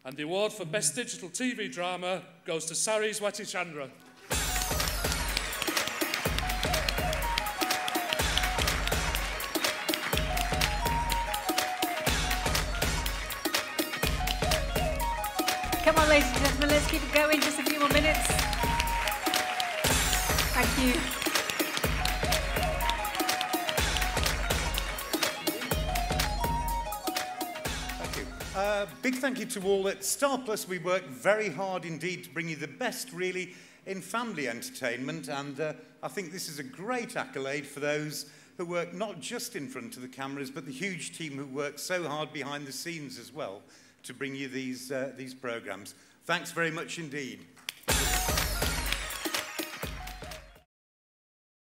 And the award for Best Digital TV Drama goes to Saraswatichandra. Come on, ladies and gentlemen, let's keep it going. Just a few more minutes. Thank you. Big thank you to all at Star Plus. We work very hard indeed to bring you the best, really, in family entertainment. And I think this is a great accolade for those who work not just in front of the cameras, but the huge team who work so hard behind the scenes as well to bring you these programmes. Thanks very much indeed.